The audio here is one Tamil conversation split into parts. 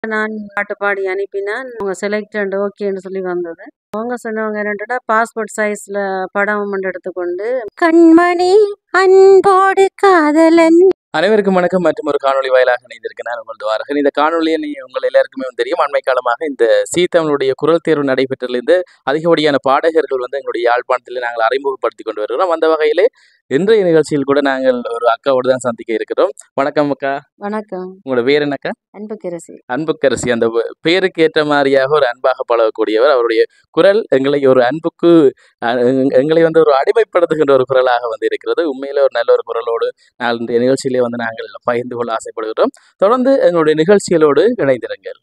நான் பாட்டு பாடி அனுப்பினேன். அவங்க செலக்டட் ஓகேன்னு சொல்லி வந்தது. அவங்க சொன்னவங்க என்னன்னா பாஸ்போர்ட் சைஸ்ல படம் ஒன்று எடுத்துக்கொண்டு கண்மணி அன்போடு காதலன். அனைவருக்கும் வணக்கம். மற்றும் ஒரு காணொலி வாயிலாக இணைந்திருக்கிறேன். நான் உங்கள் துவாரகன். இந்த காணொலியை உங்கள் எல்லாருக்குமே தெரியும். அண்மை காலமாக இந்த சீ தமிழுடைய குரல் தேர்வு நடைபெற்றதிலிருந்து அதிகப்படியான பாடகர்கள் எங்களுடைய யாழ்ப்பாணத்தில் நாங்கள் அறிமுகப்படுத்தி கொண்டு வருகிறோம். அந்த வகையிலே இன்றைய நிகழ்ச்சியில் கூட நாங்கள் ஒரு அக்காவோடு தான் சந்திக்க இருக்கிறோம். வணக்கம் அக்கா. வணக்கம். உங்களோட பேர் என்னக்கா? அன்புக்கரசி. அன்புக்கரசி. அந்த பேருக்கு ஏற்ற மாதிரியாக ஒரு அன்பாக பழகக்கூடியவர். அவருடைய குரல் எங்களை ஒரு அன்புக்கு எங்களை ஒரு அடிமைப்படுத்துகின்ற ஒரு குரலாக இருக்கிறது. உண்மையிலே ஒரு நல்ல ஒரு குரலோடு நாங்கள் இந்த நிகழ்ச்சியிலே நாங்கள் பகிர்ந்து கொள்ள ஆசைப்படுகிறோம். தொடர்ந்து எங்களுடைய நிகழ்ச்சிகளோடு இணைந்திருங்கள்.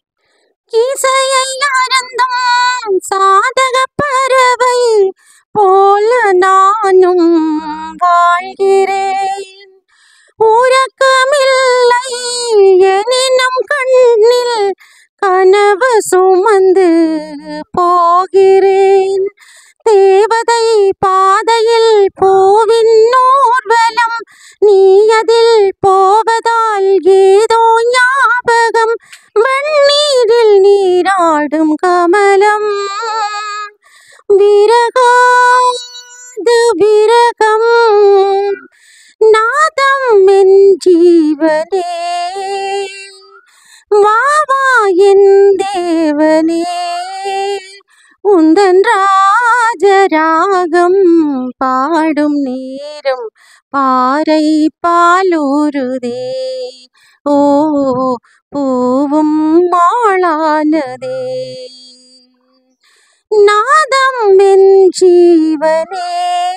சாதக பறவை போல நானும் வாழ்கிறேன். உறக்கமில்லை எனினும் கண்ணில் கனவு சுமந்து போகிறேன். தேவதை பாதையில் பூவின் ஊர்வலம், நீ அதில் போவதால் ஏதோ ஞாபகம். வெண்ணீரில் நீராடும் கமலம், விரகாது விரகம், நாதம் என் ஜீவனே, வாவா என் தேவனே, உந்தன் ராஜராகம் பாடும் நேரம் பாறை பாலூருதே. ஓ பூவும் மாளானதே, நாதம் என் ஜீவனே.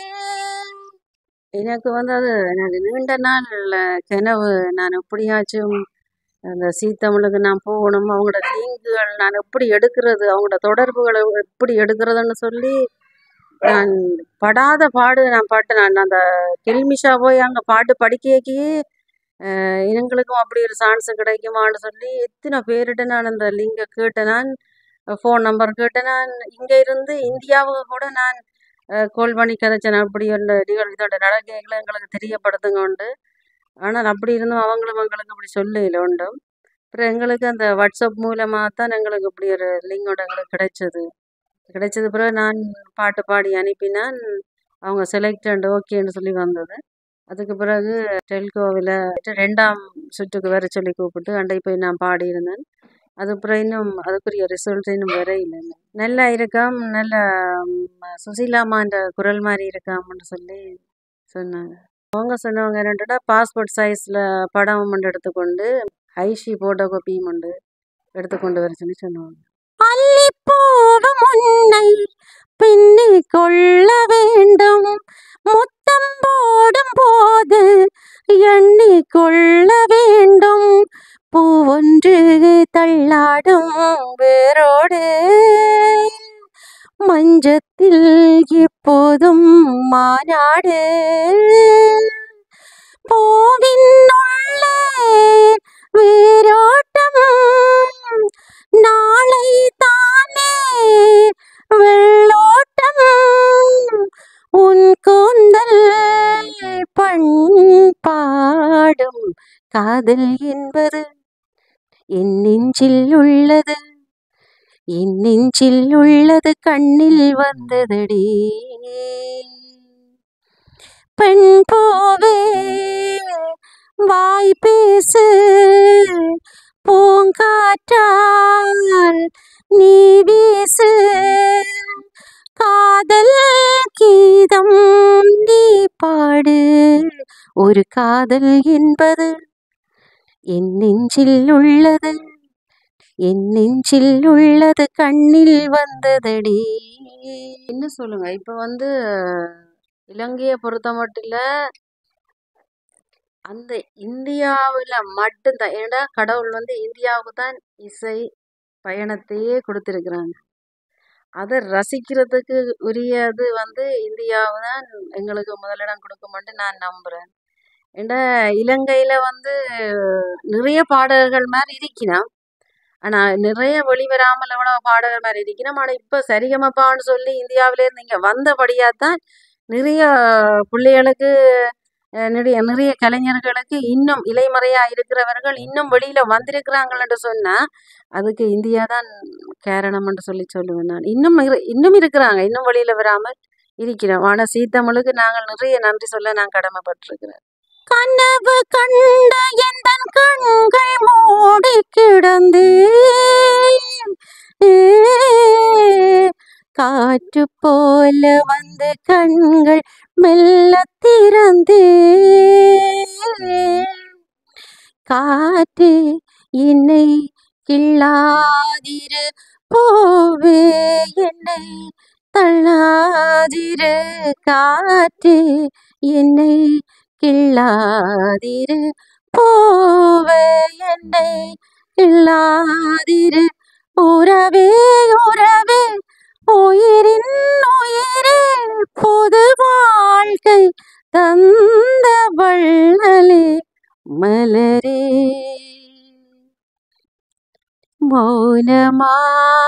எனக்கு அது எனக்கு நீண்ட நாள் கனவு. நான் எப்படியாச்சும் அந்த சீ தமிழுக்கு நான் போகணும். அவங்களோட லிங்குகள் நான் எப்படி எடுக்கிறது, அவங்களோட தொடர்புகளை எப்படி எடுக்கிறதுன்னு சொல்லி நான் படாத பாடு. நான் அந்த கெல்மிஷா போய் அங்கே பாட்டு படிக்கி எங்களுக்கும் அப்படி ஒரு சான்ஸ் கிடைக்குமான்னு சொல்லி எத்தனை பேர்கிட்ட நான் அந்த லிங்கை கேட்டேன். நான் ஃபோன் நம்பர் கேட்டேன். நான் இங்கே இருந்து இந்தியாவுக்கு கூட நான் கால் பண்ணி கதைச்சேன். அப்படி ஒரு இதோட நடக்கைகளை எங்களுக்கு தெரியப்படுத்துங்க உண்டு. ஆனால் அப்படி இருந்தும் அவங்களும் எங்களுக்கு அப்படி சொல்லல உண்டும். அப்புறம் எங்களுக்கு அந்த வாட்ஸ்அப் மூலமாக தான் எங்களுக்கு இப்படி ஒரு லிங்கோட எங்களுக்கு கிடைச்சது. பிறகு நான் பாட்டு பாடி அனுப்பினான். அவங்க செலக்டட் ஓகேன்னு சொல்லி வந்தது. அதுக்கு பிறகு டெல்கோவில் 2ஆம் சுற்றுக்கு வர சொல்லி கூப்பிட்டு அண்டை போய் நான் பாடியிருந்தேன். அதுக்கப்புறம் இன்னும் அதுக்குரிய ரிசல்ட் இன்னும் வரையில. நல்லா இருக்காம், நல்ல சுசீலாமான்ற குரல் மாதிரி இருக்காம்னு சொல்லி சொன்னாங்க. அவங்க சொன்னவங்க என்னன்னா பாஸ்போர்ட் சைஸில் படம் ஒன்று எடுத்துக்கொண்டு ஐஷி போட்டோ காப்பியும் ஒன்று எடுத்துக்கொண்டு வர சொல்லி சொன்னாங்க. அள்ளி போடும் உன்னை பின்னி கொள்ள வேண்டும், முத்தம் போடும் போது எண்ணி கொள்ள வேண்டும், பூவொன்று தள்ளாடும் வேரோடு மஞ்சத்தில் எப்போதும் மாநாடு, பூவின் உள்ளே வேரோட்டம், நாளை தானே வெள்ளோட்டம், உன் கூந்தல் பாடும் காதல் என்பது என் நெஞ்சில் உள்ளது, என் நெஞ்சில் உள்ளது கண்ணில் வந்ததடி. பெண் பூவே வாய் பேசு, பூங்காற்றால் நீ வீசு, காதல் கீதம் நீ பாடு, ஒரு காதல் என்பது என் நெஞ்சில் உள்ளது, என் நெஞ்சில் உள்ளது கண்ணில் வந்ததடி. என்ன சொல்லுங்க. இப்போ இலங்கையை பொறுத்த மட்டும் இல்லை, அந்த இந்தியாவில் மட்டும்தான். ஏன்னா கடவுள் இந்தியாவுக்கு தான் இசை பயணத்தையே கொடுத்துருக்குறாங்க. அதை ரசிக்கிறதுக்கு உரியது இந்தியாவு தான் எங்களுக்கு முதலிடம் கொடுக்குமென்று நான் நம்புகிறேன். ஏன்னா இலங்கையில் நிறைய பாடகர்கள் மாதிரி இருக்கிறோம். ஆனால் நிறைய வெளிவராமல் எவ்வளோ பாடகர் மாதிரி இருக்கிறோம். ஆனால் இப்போ சரிகமப்பான்னு சொல்லி இந்தியாவிலேருந்து இங்கே வந்தபடியாக தான் நிறைய பிள்ளைகளுக்கு நிறைய நிறைய கலைஞர்களுக்கு இன்னும் இலைமறையா இருக்கிறவர்கள் இன்னும் வெளியில வந்திருக்கிறாங்கன்னு சொன்னா அதுக்கு இந்தியா தான் காரணம்னு சொல்லுவேன் நான். இன்னும் இருக்கிறாங்க, இன்னும் வெளியில வராமல் இருக்கிறோம். ஆனா சீத்தமிழுக்கு நாங்கள் நிறைய நன்றி சொல்ல நான் கடமைப்பட்டிருக்கிறேன். கனவு கண்ட எந்தன் கண்கள் மூடி கிடந்து காற்று போல வந்து கண்கள் மெல்ல திறந்து காற்று என்னை கிள்ளாதிரு போவே என்னை தள்ளாதிரு காற்று என்னை கிள்ளாதிரு போவே என்னை கிள்ளாதிரு உறவே உறவே உயிரின் உயிரே பொது வாழ்க்கை தந்த வள்ளலே மலரே மௌனமா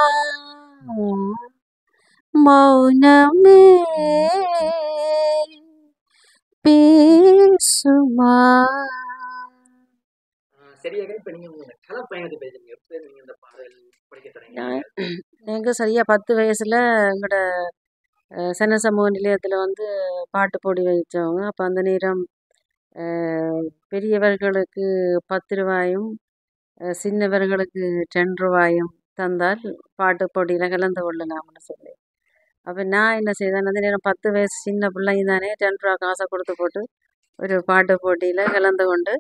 மௌனமே பேசுமா. சரியாக இப்ப நீங்க உங்க கலை பயணத்தை பேசுறீங்க. எப்ப நீங்க இந்த பாடல் படிக்க நான் தொடங்கினீங்க? எனக்கு சரியா 10 வயசுல எங்களோட சன சமூக நிலையத்தில் வந்து பாட்டு போட்டி வச்சவங்க. அப்போ அந்த நேரம் பெரியவர்களுக்கு 10 ரூபாயும் சின்னவர்களுக்கு 10 ரூபாயும் தந்தால் பாட்டு போட்டியில் கலந்து கொள்ளலாம்னு சொல்லி. அப்போ நான் என்ன செய்தேன், அந்த நேரம் 10 வயசு சின்ன பிள்ளைங்க தானே, 10 ரூபா காசை கொடுத்து போட்டு ஒரு பாட்டு போட்டியில் கலந்து கொண்டு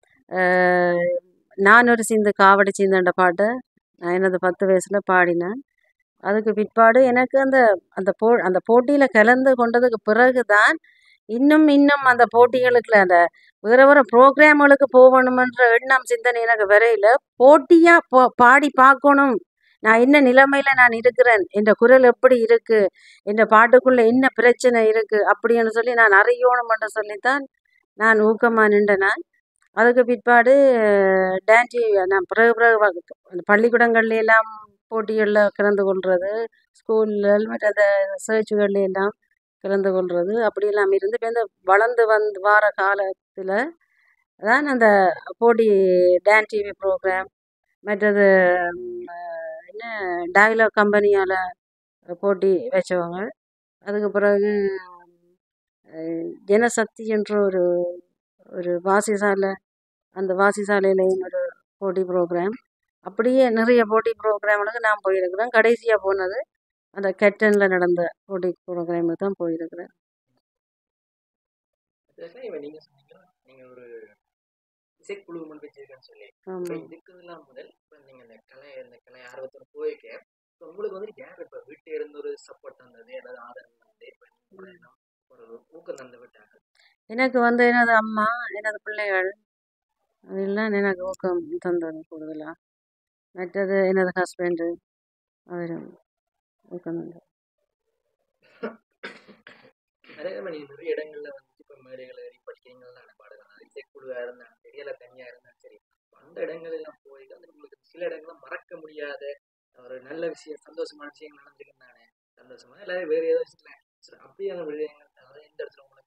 நான் ஒரு சிந்து காவடி சிந்துன்ற பாட்டை நான் எனது 10 வயசில் பாடினேன். அதுக்கு பிற்பாடு எனக்கு அந்த போட்டியில் கலந்து கொண்டதுக்கு பிறகு தான் இன்னும் அந்த போட்டிகளுக்குள்ள அந்த வேற வேற ப்ரோக்ராம்களுக்கு போகணுமென்ற எண்ணம் சிந்தனை எனக்கு வரையில போட்டியாக பாடி பார்க்கணும், நான் என்ன நிலைமையில் நான் இருக்கிறேன், என் குரல் எப்படி இருக்குது, என் பாட்டுக்குள்ளே என்ன பிரச்சனை இருக்குது அப்படின்னு சொல்லி நான் அறியணுமென்று சொல்லித்தான் நான் ஊக்கமாக நின்றேன். அதுக்கு பிற்பாடு டான்ஸ் நான் பிறகு பள்ளிக்கூடங்கள்ல எல்லாம் போட்டிகளில் கலந்து கொள்வது, ஸ்கூல்கள் மற்ற சர்ச்சுகள்ல எல்லாம் கலந்து கொள்வது அப்படியெல்லாம் இருந்து இப்போ இந்த வளர்ந்து வார காலத்தில் தான் அந்த போட்டி டான்ஸ் டிவி ப்ரோக்ராம் மற்றது என்ன டயலாக் கம்பெனியால் போட்டி வச்சவங்க. அதுக்கு பிறகு ஜனசக்தி என்ற ஒரு வாசிசாலை, அந்த வாசிசாலையிலையும் ஒரு போட்டி ப்ரோக்ராம், அப்படியே நிறைய போட்டி ப்ரோக்ராம்களுக்கு நான் போயிருக்கிறேன். கடைசியாக போனது அந்த கேப்டனில் நடந்த போட்டி ப்ரோக்ராமுக்கு தான் போயிருக்கிறேன். நீங்க சொன்னீங்க நீங்க ஒரு இசைக்குழு வச்சிருக்கேன்னு சொல்லி, இதுக்குலாம் முதல் நீங்க இந்த கலை ஆர்வத்தோட போயிருக்க, உங்களுக்கு வந்து யார் இப்ப வீட்டு இருந்து ஒரு சப்போர்ட் தந்தது, ஏதாவது ஆதரவு வந்து ஒரு ஊக்கம் தந்து விட்டாங்க? எனக்கு வந்து எனது அம்மா, எனது பிள்ளைகள் அதெல்லாம் எனக்கு ஊக்கம் தந்தது கூடுதலாக. மற்றது எனது ஹஸ்பண்டு அவரும் ஊக்கம் தந்தது. நிறைய இடங்கள்ல வந்து இப்ப மேடைகள் ஏறி படிக்கிறீங்களா பாடுறாங்க, இசைக்குழுவா இருந்தாலும் சரி இல்லை தனியா இருந்தாலும் சரி, அந்த இடங்கள் எல்லாம் போய் அந்த உங்களுக்கு சில இடங்கள்லாம் மறக்க முடியாத ஒரு நல்ல விஷயம், சந்தோஷமான விஷயங்கள் நடந்துருந்தானே, சந்தோஷமா இல்லாத வேற ஏதாச்சும் அப்படியான விஷயங்கள் எந்த இடத்துல உங்களுக்கு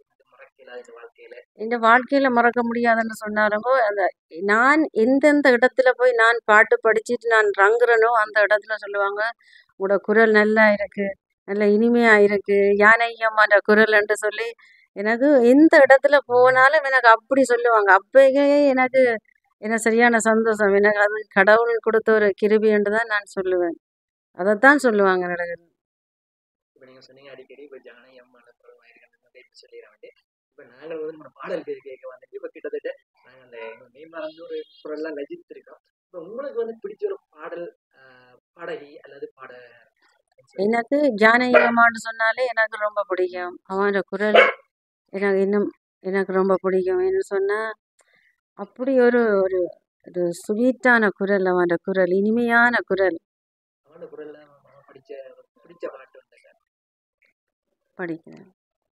இந்த வாழ்க்கையில மறக்க முடியாதுன்னு சொன்னாலும் அந்த நான் எந்தெந்த இடத்துல போய் நான் பாட்டு படிச்சுட்டு நான் ரங்குறனோ அந்த இடத்துல சொல்லுவாங்க, உங்களோட குரல் நல்லா இருக்கு, நல்ல இனிமையா இருக்கு, யானையம்மான்ற குரல் என்று சொல்லி எனக்கு எந்த இடத்துல போனாலும் எனக்கு அப்படி சொல்லுவாங்க. அப்பயே எனக்கு சரியான சந்தோஷம். எனக்கு அது கடவுள் கொடுத்த ஒரு கிருபை என்று தான் நான் சொல்லுவேன். அதைத்தான் சொல்லுவாங்க நடக்குது. இப்போ நீங்கள் சொன்னீங்க அடிக்கடி இப்போ ஜானை அம்மான குரல் வாயிருக்கேன் சொல்லிடுறாங்க. இப்போ நாங்கள் வந்து நம்ம பாடல் கேட்க வந்துட்டு இப்போ கிட்டத்தட்ட நாங்கள் அந்த மெய்மறந்து ஒரு குரல்லாம் ரசித்திருக்கோம். இப்போ உங்களுக்கு வந்து பிடிச்ச ஒரு பாடல் பாடகி அல்லது பாட? எனக்கு ஜானகியம்மான்னு சொன்னாலே எனக்கு ரொம்ப பிடிக்கும். அவனோட குரல் எனக்கு ரொம்ப பிடிக்கும். என்ன சொன்னால் அப்படி ஒரு ஒரு ஒரு ஸ்வீட்டான குரல், அவனோட குரல் இனிமையான குரல். அவனோட குரல்ல பிடிச்ச பாட்டு படிக்கிறேன்.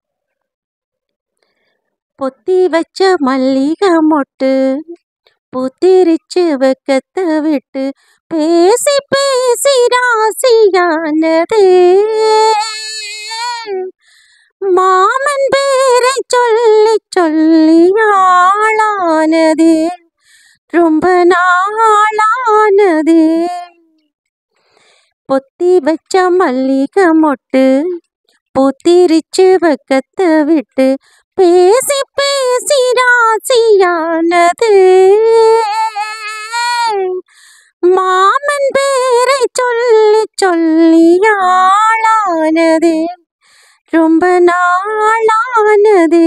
பொத்தி வச்ச மல்லிகை மொட்டு புத்திரிச்சு வெக்கத்தை விட்டு பேசி பேசி ராசியானதே மாமன் பேரை சொல்லி சொல்லி ஆளானதே, ரொம்ப நாளானதே. பொத்தி வச்ச மல்லிகை மொட்டு பூத்திரிச்சு வெக்கத்தை விட்டு பேசி பேசி ராசியானது. மாமன் பேரை சொல்லி சொல்லி ஆளானதே, ரொம்ப நாளானது.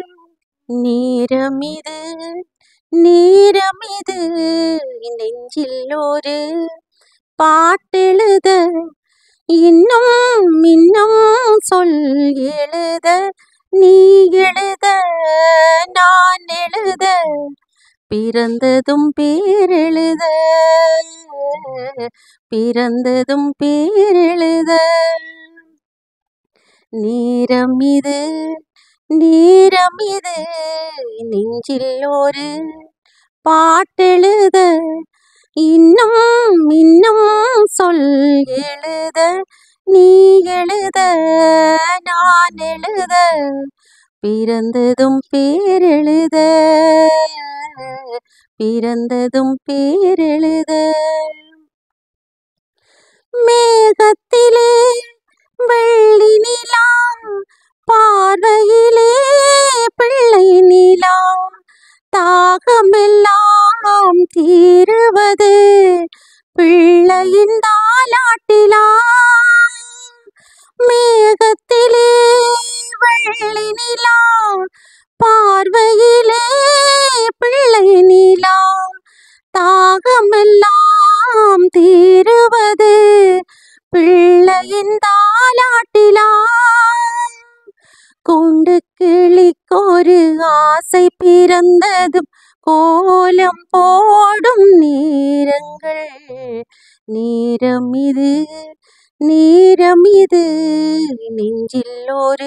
நேரமிது நேரமிது நெஞ்சில் ஒரு பாட்டெழுத, இன்னும் இன்னும் சொல் எழுத, நீ எழுத நான் எழுத, பிறந்ததும் பேரெழுத, பிறந்ததும் பேரெழுத. நேரமிது நேரமிது நெஞ்சில் ஒரு பாட்டெழுத, இன்னும் இன்னும் சொல் எழுத, நீ எழுத நான் எழுத, பிறந்ததும் பேரெழுத, பிறந்ததும் பேரெழுத. மேகத்திலே வெள்ளி நிலா, பார்வையிலே பிள்ளை நிலா, தாகமெல்லாம் தீருவது பிள்ளையின் தாலாட்டிலா. மேகத்திலே வெள்ளி நிலா, பார்வையிலே பிள்ளை நிலா, தாகமெல்லாம் தீருவது பிள்ளையின் தாலாட்டிலா. கூண்டு கிளிக்கொரு ஆசை பிறந்ததும் கோலம் போடும் நேரங்கள். நேரமிது நேரமிது நெஞ்சில் ஒரு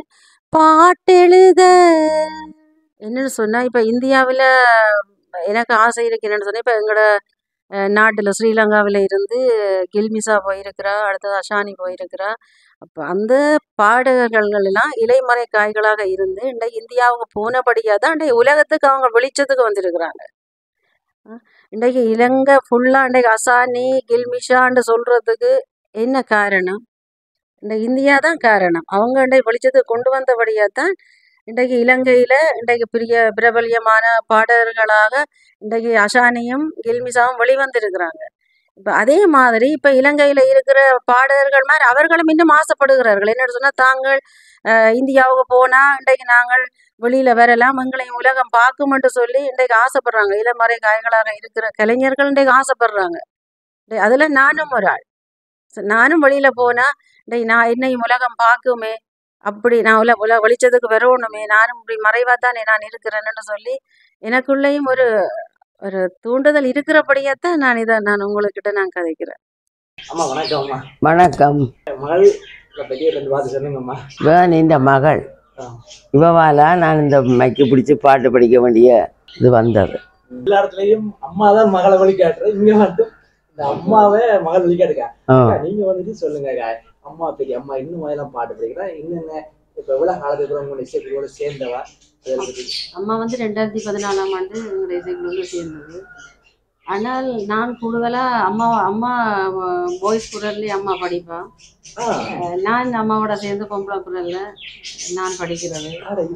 பாட்டெழுத. என்னன்னு சொன்னா, இப்ப இந்தியாவில் எனக்கு ஆசை இருக்கு. என்னன்னு சொன்னா, இப்ப எங்களோட நாட்டில் ஸ்ரீலங்காவில் இருந்து கில்மிசா போயிருக்கிறா, அடுத்தது அஷானி போயிருக்கிறா. அப்போ அந்த பாடகர்கள் எல்லாம் இலைமறை காய்களாக இருந்து இன்றைக்கு இந்தியாவுக்கு போனபடியாக தான் இன்றைக்கு உலகத்துக்கு அவங்க வெளிச்சத்துக்கு வந்திருக்கிறாங்க. இன்றைக்கு இலங்கை ஃபுல்லாக இன்றைக்கு அசானி கில்மிஷான்னு சொல்கிறதுக்கு என்ன காரணம்? இந்த இந்தியா தான் காரணம். அவங்க இன்றைக்கு வெளிச்சத்துக்கு கொண்டு வந்தபடியாக தான் இன்றைக்கு இலங்கையில் இன்றைக்கு பிரபல்யமான பாடகர்களாக இன்றைக்கு அஷானியும் கில்மிசாவும் வெளிவந்திருக்கிறாங்க. இப்போ அதே மாதிரி இப்போ இலங்கையில் இருக்கிற பாடகர்கள் மாதிரி அவர்களும் இன்னும் ஆசைப்படுகிறார்கள். என்னென்னு சொன்னால், தாங்கள் இந்தியாவுக்கு போனால் இன்றைக்கு நாங்கள் வெளியில் வரலாம், எங்களையும் உலகம் பார்க்குமென்று சொல்லி இன்றைக்கு ஆசைப்படுறாங்க. இளமறை காய்களாக இருக்கிற கலைஞர்கள் இன்றைக்கு ஆசைப்படுறாங்க. அதில் நானும் ஒரு ஆள். நானும் வெளியில் போனால் இன்றைக்கு நான் என்னையும் உலகம் பார்க்குமே, அப்படி நான் வெளிச்சத்துக்கு வரணுமே, நானும் இப்படி மறைவாக தானே நான் இருக்கிறேன்னு சொல்லி எனக்குள்ளேயும் ஒரு ஒரு தூண்டுதல் இருக்கிறபடியாத்தான் நான் உங்கள்கிட்ட நான் கதைக்கிறேன். அம்மா வணக்கம். அம்மா வணக்கம். மகள் பெரிய ரெண்டு வார்த்தை சொல்லுங்கம்மா. இவன் இந்த மகள், இவவால நான் இந்த மைக்கு பிடிச்சி பாட்டு படிக்க வேண்டிய இது வந்தது. எல்லா இடத்துலயும் அம்மா தான் மகளை வழிகாட்டுற, இங்க மட்டும் இந்த அம்மாவே மகள் வழிகாட்டுக்கா. நீங்க வந்துட்டு சொல்லுங்க, அம்மா பெரிய அம்மா இன்னும் மாதிரிலாம் பாட்டு படிக்கிறேன், இன்னும் இப்ப எவ்வளவு காலத்துக்கு உங்களோட இசைக்குழுவோட சேர்ந்தவா? அம்மா வந்து 2014ஆம் ஆண்டு எங்களுடைய இசைக்குழுவோட சேர்ந்தது. ஆனால் நான் கூடுதலாக அம்மா பாய்ஸ் குரல்லே அம்மா படிப்பேன். நான் அம்மாவோட சேர்ந்து பொம்பளை குரல்ல நான் படிக்கிறது.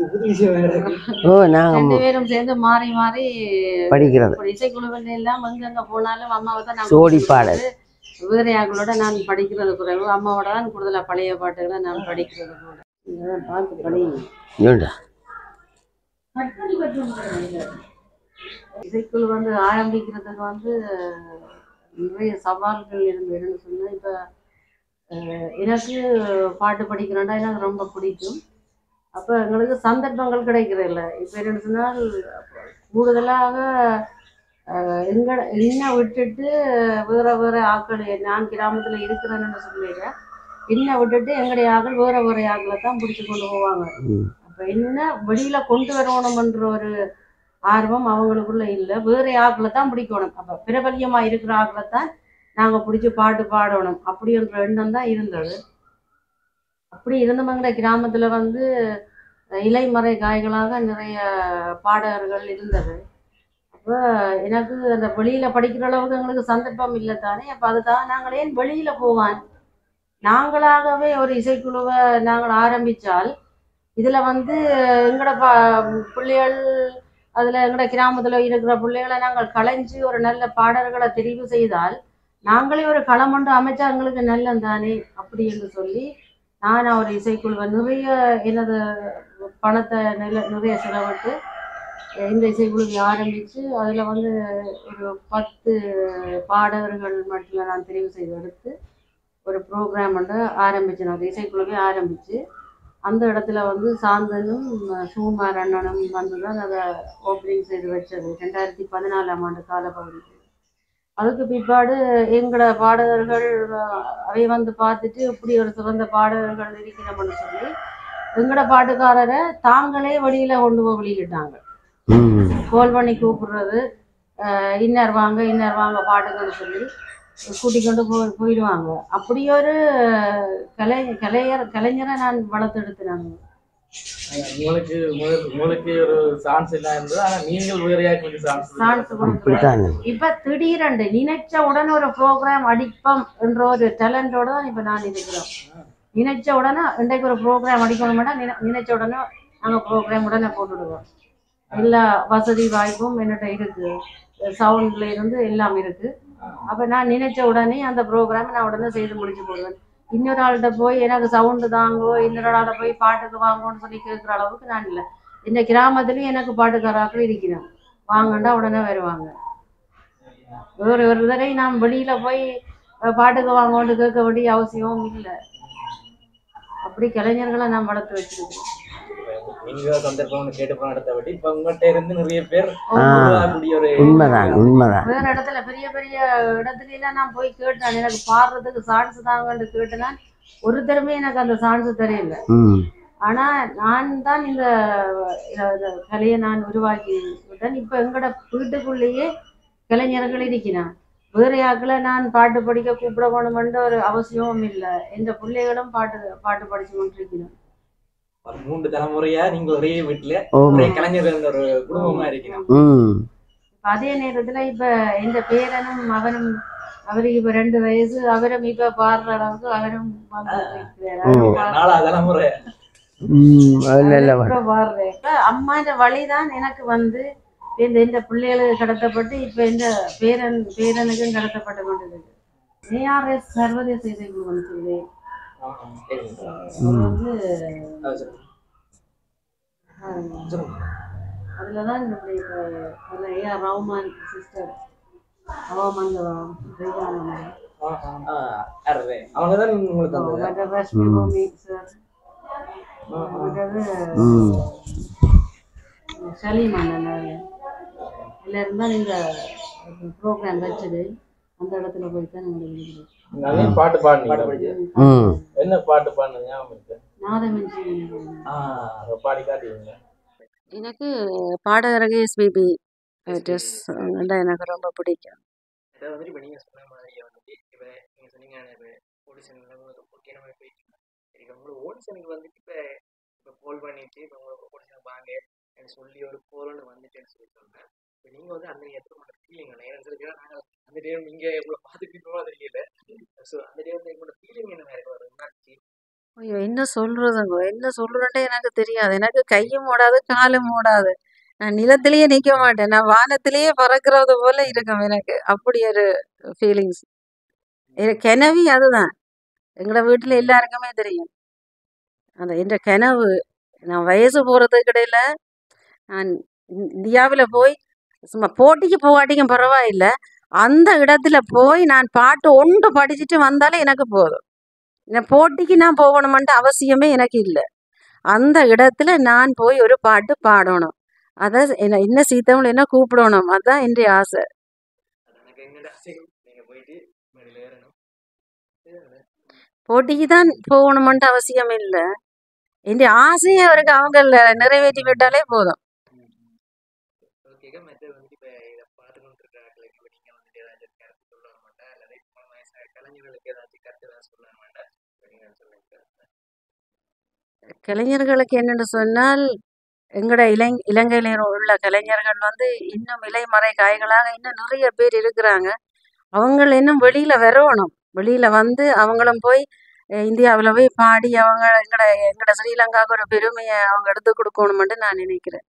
ரெண்டு பேரும் சேர்ந்து மாறி மாறி படிக்கிறது. இசைக்குழுவில் எல்லாம் எங்கெங்க போனாலும் அம்மாவை தான் நான் சோடி பாடல். வேற யாங்களோட நான் படிக்கிறது குறைவு, அம்மாவோட தான் கூடுதலாக பழைய பாட்டுகளை நான் படிக்கிறது கூட. பார்த்து படிங்க. இசைக்குழு வந்து ஆரம்பிக்கிறதுக்கு வந்து நிறைய சவால்கள் இருந்ததுன்னு சொன்னால், இப்போ எனக்கு பாட்டு படிக்கிறேன்டா எனக்கு ரொம்ப பிடிக்கும். அப்போ எங்களுக்கு சந்தர்ப்பங்கள் கிடைக்கிறதில்ல. இப்போ என்னென்னு சொன்னால், கூடுதலாக என்ன விட்டுட்டு வேறு ஆக்கள், நான் கிராமத்தில் இருக்கிறேன்னு சொல்லிடுற என்ன விட்டுட்டு எங்களுடைய ஆக்கள் வேறு ஆக்களை தான் பிடிச்சி கொண்டு போவாங்க. அப்போ என்ன வெளியில் கொண்டு வரணுமன்ற ஒரு ஆர்வம் அவங்களுக்குள்ள இல்லை, வேறு ஆக்களை தான் பிடிக்கணும். அப்போ பிரபல்யமாக இருக்கிற ஆக்களை தான் நாங்கள் பிடிச்சி பாட்டு பாடணும் அப்படின்ற எண்ணம் தான் இருந்தது. அப்படி இருந்தவங்க கிராமத்தில் வந்து இலைமறை காய்களாக நிறைய பாடகர்கள் இருந்தது. அப்போ எனக்கு அந்த வெளியில் படிக்கிற அளவுக்கு எங்களுக்கு சந்தர்ப்பம் இல்லை தானே. அப்போ அதுக்காக நாங்கள் ஏன் வெளியில் போவான், நாங்களாகவே ஒரு இசைக்குழுவை நாங்கள் ஆரம்பித்தால் இதில் வந்து எங்களோட பிள்ளைகள், அதில் எங்களோட கிராமத்தில் இருக்கிற பிள்ளைகளை நாங்கள் களைஞ்சி ஒரு நல்ல பாடல்களை தெரிவு செய்தால் நாங்களே ஒரு களம் ஒன்று அமைச்சா எங்களுக்கு நல்லம் தானே அப்படி என்று சொல்லி நான் ஒரு இசைக்குழுவை நிறைய எனது பணத்தை நிறைய செலவிட்டு இந்த இசைக்குழுவை ஆரம்பித்து அதில் வந்து ஒரு 10 பாடகர்கள் மட்டும் நான் தெரிவு செய்து எடுத்து ஒரு ப்ரோக்ராம் வந்து ஆரம்பித்தேன். ஒரு இசைக்குழுவே ஆரம்பித்து அந்த இடத்துல வந்து சாந்தனும் சுகுமார் அண்ணனும் வந்து தான் அதை ஓப்பனிங் செய்து வச்சது 2014ஆம் ஆண்டு காலப்பகுதி. அதுக்கு பிற்பாடு எங்களோட பாடகர்கள் அவை வந்து பார்த்துட்டு இப்படி ஒரு சிறந்த பாடகர்கள் இருக்கிறோம்னு சொல்லி எங்களோட பாட்டுக்காரரை தாங்களே வெளியில் கொண்டு போய் வெளியிட்டாங்க. கோல் பண்ணி கூப்பிடுறது, இன்னர் வாங்க பாட்டுங்கன்னு சொல்லி கூட்டிக் கொண்டு போயிடுவாங்க. அப்படி ஒரு கலைஞரை நான் வளர்த்தெடுத்தேன். உங்களுக்கு ஒரு சான்ஸ் எல்லாம் இருந்தது, ஆனா நீங்கள் வேறையா சான்ஸ் கொடுக்குறேன். இப்ப திடீரென்று நினைச்ச உடனே ஒரு ப்ரோக்ராம் அடிப்போம் என்ற ஒரு டேலண்டோட தான் இப்ப நான் இருக்கிறோம். நினைச்ச உடனே இன்றைக்கு ஒரு ப்ரோக்ராம் அடிக்கணும்னா நினைச்ச உடனே நாங்கள் ப்ரோக்ராம் உடனே போட்டுடுவோம். எல்லா வசதி வாய்ப்பும் என்னட்ட இருக்கு, சவுண்ட்ல இருந்து எல்லாம் இருக்கு. அப்ப நான் நினைச்ச உடனே அந்த ப்ரோக்ராம் நான் உடனே செய்து முடிச்சு போடுவேன். இன்னொரு ஆள்கிட்ட போய் எனக்கு சவுண்டு தாங்கோ, இன்னொரு ஆள்கிட்ட போய் பாட்டுக்கு வாங்கோன்னு சொல்லி கேட்குற அளவுக்கு நான் இல்லை. இந்த கிராமத்துலேயும் எனக்கு பாட்டுக்காராக்கள் இருக்கிறேன், வாங்கண்டா உடனே வருவாங்க. ஒரு தடவை நான் வெளியில போய் பாட்டுக்கு வாங்கோன்னு கேட்க வேண்டிய அவசியமும் இல்லை. அப்படி கலைஞர்களை நான் வளர்த்து வச்சிருக்கேன். நீங்க சந்தர்ப்பம் கேட்டு போன இடத்த விட்டு இப்ப உங்கள்கிட்ட இருந்து நிறைய பேர் வேற இடத்துல பெரிய பெரிய இடத்துல எல்லாம் நான் போய் கேட்டேன், எனக்கு பாடுறதுக்கு சான்ஸ் தாங்கன்னு கேட்டேன்னா ஒருத்தருமே எனக்கு அந்த சான்ஸ் தெரியல. ஆனா நான் தான் இந்த கலையை நான் உருவாக்கி விட்டேன். இப்ப எங்களோட வீட்டுக்குள்ளேயே கலைஞர்கள் இருக்கிறான். வேற யாக்களை நான் பாட்டு படிக்க கூப்பிட வேணுமென்ற ஒரு அவசியமும் இல்லை. எந்த பிள்ளைகளும் பாட்டு படிச்சு கொண்டிருக்கிறேன். 3 தலைமுறையா நீங்க ஒரே வீட்டுல ஒரே கலைஞர்கள் ஒரு குடும்பமா இருக்கணும். அதே நேரத்துல இப்ப எந்த பேரனும் அவனும், அவருக்கு இப்ப 2 வயசு, அவரும் இப்ப பாடுற அளவுக்கு அவரும் தலைமுறை பாடுறேன். அம்மான்ற வழிதான் எனக்கு வந்து இந்த பிள்ளைகளுக்கு கடத்தப்பட்டு இப்ப இந்த பேரனுக்கும் கடத்தப்பட்டு கொண்டிருக்கு. ARS சர்வதேச இசைக்குழு சொல்லி அதுலதான் AR ரஹ்மான் சிஸ்டர் அவங்கதான் உங்களுக்கு ரஷ்மி பூமி சார், சலீம் அண்ணன் எல்லாரும் தான் இந்த ப்ரோக்ராம் வச்சது. அந்த இடத்துல போய்தான் நாங்கள் பாட்டு பாடுனீங்க. என்ன பாட்டு பாடுனீங்க? பாடி காட்டுவீங்க. எனக்கு பாடகர் SPB எனக்கு ரொம்ப பிடிக்கும். இப்போ நீங்கள் சொன்ன மாதிரியே வந்துட்டு இப்போ நீங்கள் சொன்னீங்க ஆடிஷனில் உங்களுக்கு முக்கியமாக போயிட்டு சரி உங்களுக்கு ஆடிஷனுக்கு வந்துட்டு இப்போ கால் பண்ணிட்டு இப்போ உங்களுக்கு ஆடிஷன் வாங்க எனக்கு சொல்லி ஒரு கோல்னு வந்துட்டேன்னு சொல்லி சொன்னேன். இப்போ நீங்கள் வந்து அந்த எத்தனை ஃபீலிங் எனக்கு சொல்லிக்கிறேன். நாங்கள் அந்த டைம் நீங்கள் எவ்வளோ பார்த்துக்கிட்டோம் தெரியல. ஸோ அந்த டைம் எங்களோட ஃபீலிங் என்ன வேறு ஒரு உணர்ச்சி? ஐயோ, என்ன சொல்றேன்ட்டே எனக்கு தெரியாது. எனக்கு கையும் ஓடாது காலும் ஓடாது. நான் நிலத்திலேயே நிற்க மாட்டேன், நான் வானத்திலேயே பறக்கிறது போல இருக்கும் எனக்கு. அப்படி ஒரு ஃபீலிங்ஸ். கனவு அதுதான், எங்களோட வீட்டில் எல்லாருக்குமே தெரியும். அந்த என்ற கனவு நான் வயசு போகிறதுக்கு இடையில நான் இந்தியாவில் போய் சும்மா போட்டிக்கு போகாட்டிக்கும் பரவாயில்ல, அந்த இடத்துல போய் நான் பாட்டு ஒன்று படிச்சுட்டு வந்தாலே எனக்கு போதும். போட்டிக்கு நான் போகணுமென்ற அவசியமே எனக்கு இல்லை. அந்த இடத்துல நான் போய் ஒரு பாட்டு பாடணும், அதை என்ன சீத்தவங்களை என்ன கூப்பிடணும், அதுதான் என்னுடைய ஆசை. போட்டிக்கு தான் போகணுமென்ற அவசியம் இல்லை, என்னுடைய ஆசையை அவருக்கு அவங்க நிறைவேற்றி விட்டாலே போதும். கலைஞர்களுக்கு என்னென்னு சொன்னால் எங்கட இலங்கையில உள்ள கலைஞர்கள் வந்து இன்னும் இலைமறை காய்களாக இன்னும் நிறைய பேர் இருக்கிறாங்க. அவங்க இன்னும் வெளியில வரணும். வெளியில வந்து அவங்களும் போய் இந்தியாவில் போய் பாடி அவங்க எங்கட எங்கட ஸ்ரீலங்காவுக்கு ஒரு பெருமையை அவங்க எடுத்து கொடுக்கணுமென்று நான் நினைக்கிறேன்.